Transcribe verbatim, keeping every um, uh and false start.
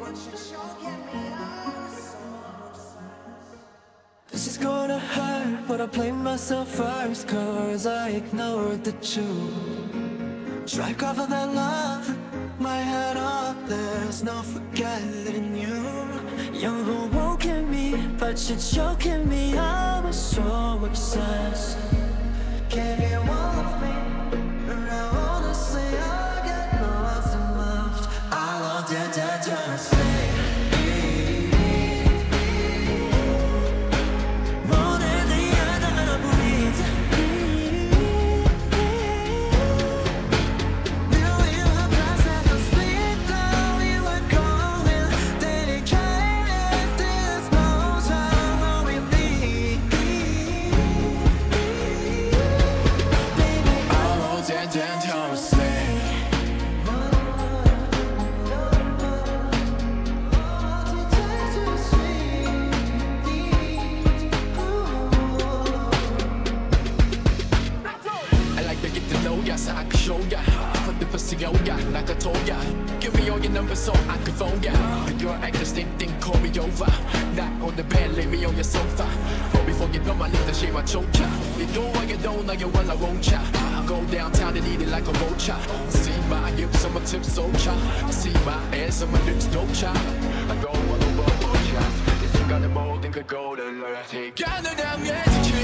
This is gonna hurt, but I play myself first, cause I ignored the truth. Strike off of that love, my head up, there's no forgetting you. You're awoken me, but you're choking me. I was so obsessed. Gave you all of me, and now honestly I get lost and loved. I loved you dangerously. So I can show ya, put the pussy on ya, like I told ya. Give me all your numbers so I can phone ya. But your actors think, think, call me over. Not on the bed, lay me on your sofa. But before you know my need to shave my choke ya. You know what you don't know, you well I won't ya. I go downtown and eat it like a vulture. See my hips on my tips, so cha. See my ass on my lips, no cha. I go all over, oh cha. This ain't got the mold, think I go to learn. Take down the damn edge.